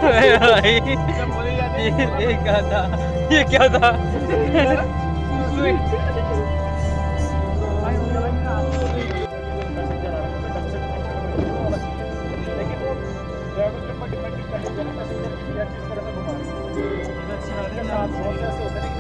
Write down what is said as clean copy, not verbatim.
ये क्या था? ये क्या था? ड्राइवर के ऊपर डिपेंड करता है पैसेंजर की किस तरह से घुमा रहे हैं।